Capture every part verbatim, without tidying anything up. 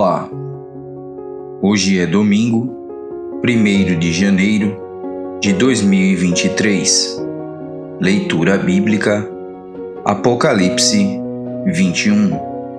Olá, hoje é domingo, primeiro de janeiro de dois mil e vinte e três. Leitura bíblica, Apocalipse vinte e um.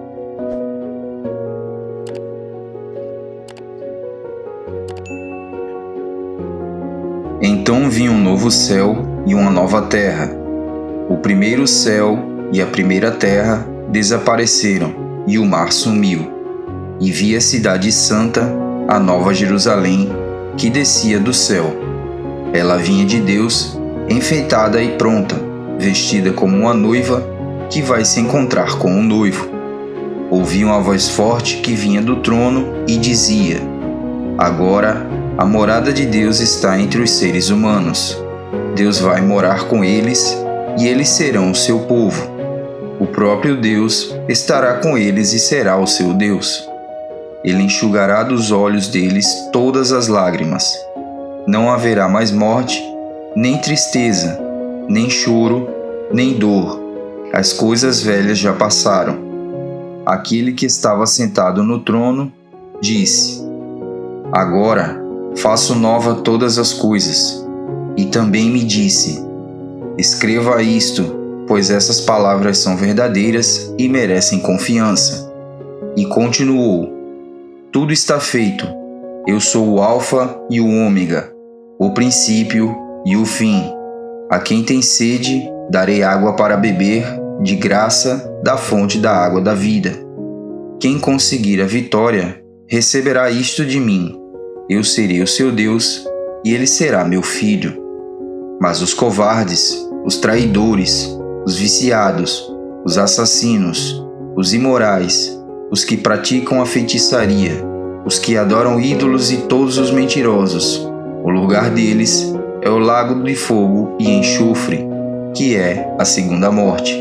Então vi um novo céu e uma nova terra. O primeiro céu e a primeira terra desapareceram, e o mar sumiu. E vi a cidade santa, a nova Jerusalém, que descia do céu. Ela vinha de Deus, enfeitada e pronta, vestida como uma noiva que vai se encontrar com o noivo. Ouvi uma voz forte que vinha do trono e dizia: Agora a morada de Deus está entre os seres humanos. Deus vai morar com eles e eles serão o seu povo. O próprio Deus estará com eles e será o seu Deus. Ele enxugará dos olhos deles todas as lágrimas. Não haverá mais morte, nem tristeza, nem choro, nem dor. As coisas velhas já passaram. Aquele que estava sentado no trono disse: Agora faço nova todas as coisas. E também me disse: Escreva isto, pois essas palavras são verdadeiras e merecem confiança. E continuou: Tudo está feito. Eu sou o Alfa e o Ômega, o princípio e o fim. A quem tem sede, darei água para beber, de graça, da fonte da água da vida. Quem conseguir a vitória, receberá isto de mim. Eu serei o seu Deus, e ele será meu filho. Mas os covardes, os traidores, os viciados, os assassinos, os imorais, os que praticam a feitiçaria, os que adoram ídolos e todos os mentirosos, o lugar deles é o lago de fogo e enxofre, que é a segunda morte.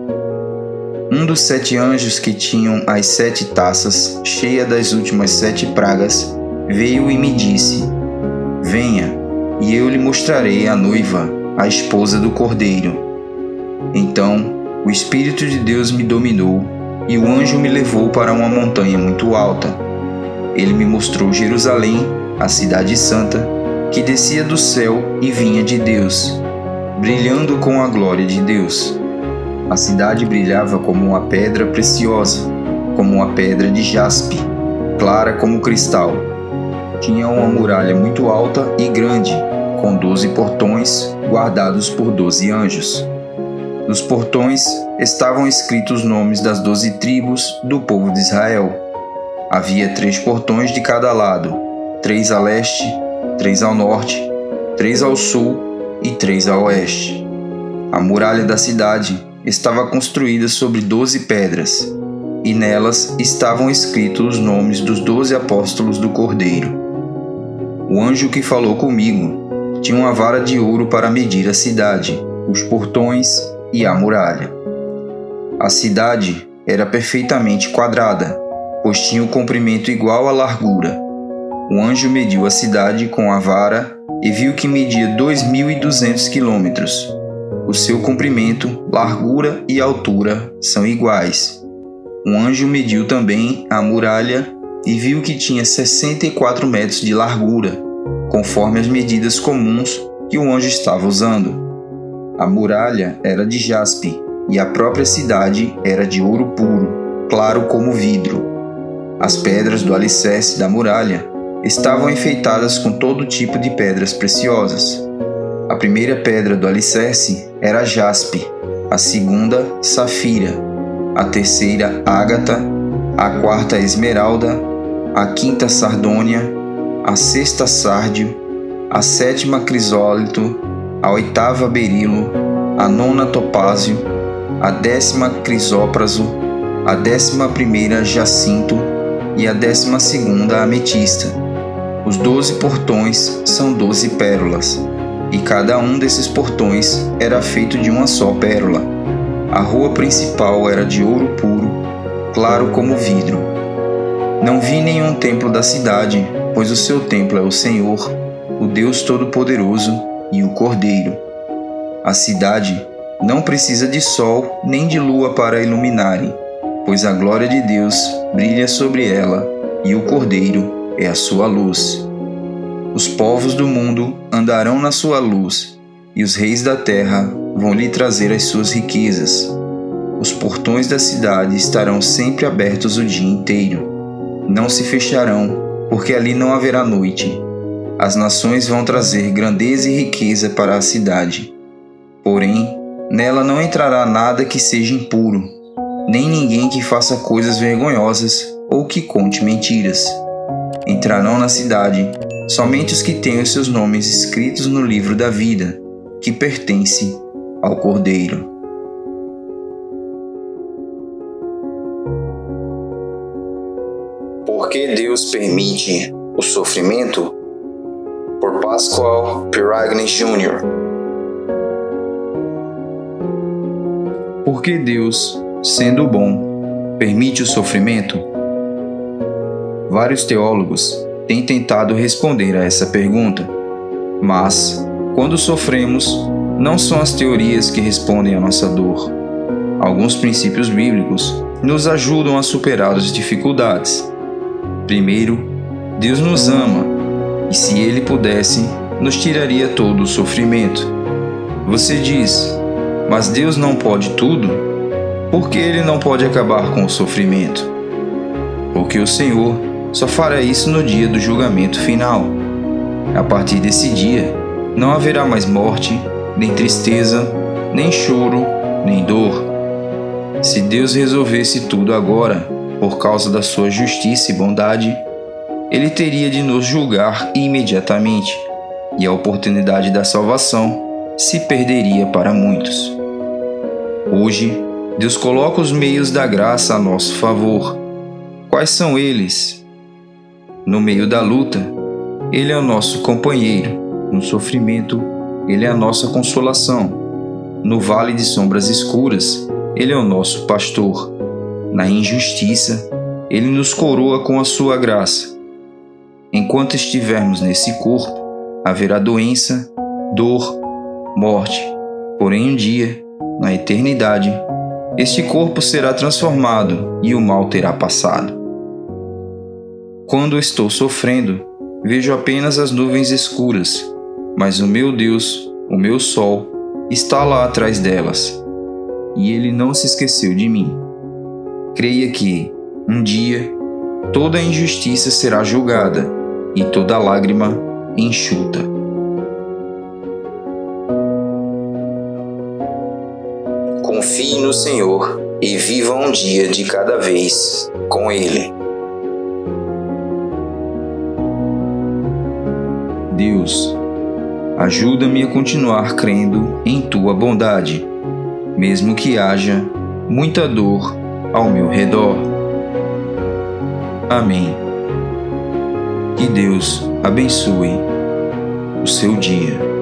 Um dos sete anjos que tinham as sete taças, cheia das últimas sete pragas, veio e me disse: Venha, e eu lhe mostrarei a noiva, a esposa do Cordeiro. Então o Espírito de Deus me dominou, e o anjo me levou para uma montanha muito alta. Ele me mostrou Jerusalém, a cidade santa, que descia do céu e vinha de Deus, brilhando com a glória de Deus. A cidade brilhava como uma pedra preciosa, como uma pedra de jaspe, clara como cristal. Tinha uma muralha muito alta e grande, com doze portões, guardados por doze anjos. Nos portões estavam escritos os nomes das doze tribos do povo de Israel. Havia três portões de cada lado, três a leste, três ao norte, três ao sul e três a oeste. A muralha da cidade estava construída sobre doze pedras, e nelas estavam escritos os nomes dos doze apóstolos do Cordeiro. O anjo que falou comigo tinha uma vara de ouro para medir a cidade, os portões e a muralha. A cidade era perfeitamente quadrada, pois tinha o comprimento igual à largura. O anjo mediu a cidade com a vara e viu que media dois mil e duzentos quilômetros. O seu comprimento, largura e altura são iguais. Um anjo mediu também a muralha e viu que tinha sessenta e quatro metros de largura, conforme as medidas comuns que o anjo estava usando. A muralha era de jaspe e a própria cidade era de ouro puro, claro como vidro. As pedras do alicerce da muralha estavam enfeitadas com todo tipo de pedras preciosas. A primeira pedra do alicerce era jaspe, a segunda, safira, a terceira, ágata, a quarta, esmeralda, a quinta, sardônia, a sexta, sárdio, a sétima, crisólito, a oitava, berilo, a nona, topázio, a décima, crisópraso, a décima primeira, jacinto e a décima segunda, ametista. Os doze portões são doze pérolas, e cada um desses portões era feito de uma só pérola. A rua principal era de ouro puro, claro como vidro. Não vi nenhum templo da cidade, pois o seu templo é o Senhor, o Deus Todo-Poderoso e o Cordeiro. A cidade não precisa de sol nem de lua para iluminarem, pois a glória de Deus brilha sobre ela e o Cordeiro é a sua luz. Os povos do mundo andarão na sua luz, e os reis da terra vão lhe trazer as suas riquezas. Os portões da cidade estarão sempre abertos o dia inteiro. Não se fecharão, porque ali não haverá noite. As nações vão trazer grandeza e riqueza para a cidade. Porém, nela não entrará nada que seja impuro, nem ninguém que faça coisas vergonhosas ou que conte mentiras. Entrarão na cidade somente os que têm os seus nomes escritos no livro da vida, que pertence ao Cordeiro. Por que Deus permite o sofrimento? Por Pascal Piragnes Júnior Por que Deus, sendo bom, permite o sofrimento? Vários teólogos têm tentado responder a essa pergunta, mas, quando sofremos, não são as teorias que respondem à nossa dor. Alguns princípios bíblicos nos ajudam a superar as dificuldades. Primeiro, Deus nos ama, e se Ele pudesse, nos tiraria todo o sofrimento. Você diz, mas Deus não pode tudo? Por que Ele não pode acabar com o sofrimento? Porque o Senhor só fará isso no dia do julgamento final. A partir desse dia, não haverá mais morte, nem tristeza, nem choro, nem dor. Se Deus resolvesse tudo agora, por causa da sua justiça e bondade, Ele teria de nos julgar imediatamente, e a oportunidade da salvação se perderia para muitos. Hoje, Deus coloca os meios da graça a nosso favor. Quais são eles? No meio da luta, Ele é o nosso companheiro. No sofrimento, Ele é a nossa consolação. No vale de sombras escuras, Ele é o nosso pastor. Na injustiça, Ele nos coroa com a sua graça. Enquanto estivermos nesse corpo, haverá doença, dor, morte. Porém, um dia, na eternidade, este corpo será transformado e o mal terá passado. Quando estou sofrendo, vejo apenas as nuvens escuras, mas o meu Deus, o meu sol, está lá atrás delas, e Ele não se esqueceu de mim. Creia que, um dia, toda injustiça será julgada e toda lágrima enxuta. Confie no Senhor e viva um dia de cada vez com Ele. Deus, ajuda-me a continuar crendo em Tua bondade, mesmo que haja muita dor ao meu redor. Amém. Que Deus abençoe o seu dia.